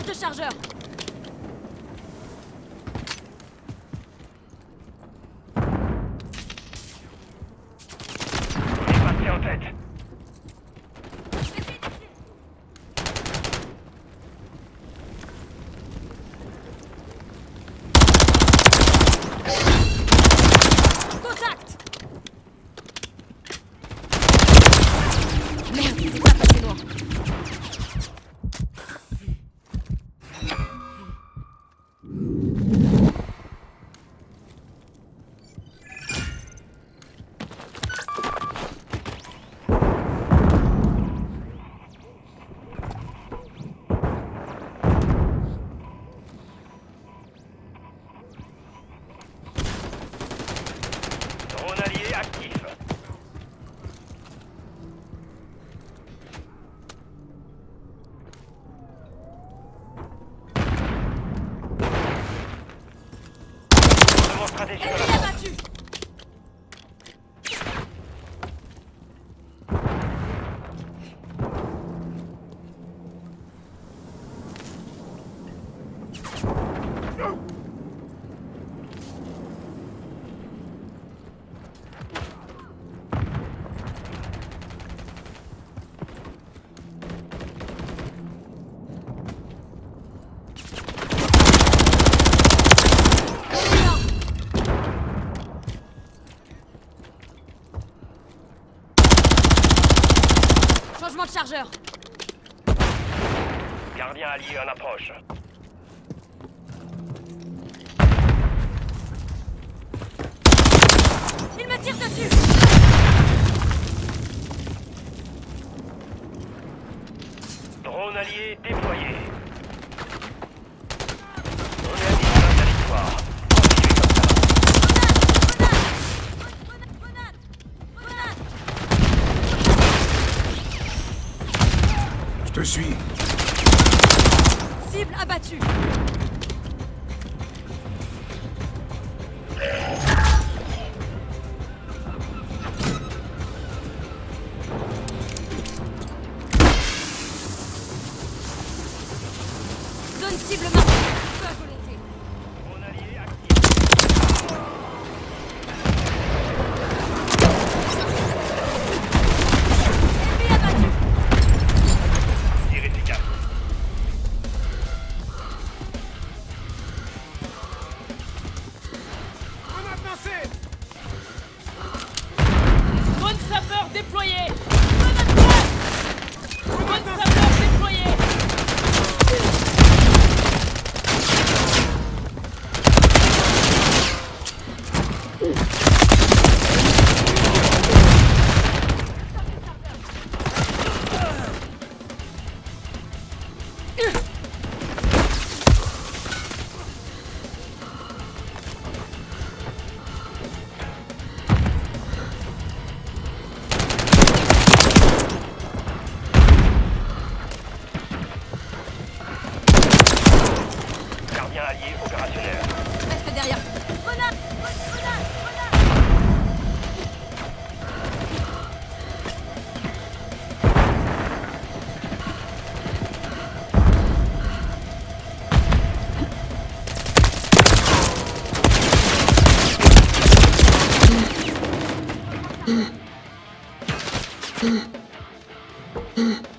de chargeur. Il est passé en tête. Contact. Merde, c'est pas passé loin. Drone allié actif. Demande stratégique dans la Ennemi abattu. Changement de chargeur. Gardien allié en approche. Il me tire dessus. Drone allié déployé. On est à distance de la victoire. Continuez comme ça. Je te suis. Cible abattue. Zone cible marquée. Feu à volonté. Drone allié actif. Ennemi abattu. Tir efficace. Drone sapeur déployé. Drone sapeur déployé. Gardien allié opérationnel. Reste derrière. Grenade. Grenade. Mm.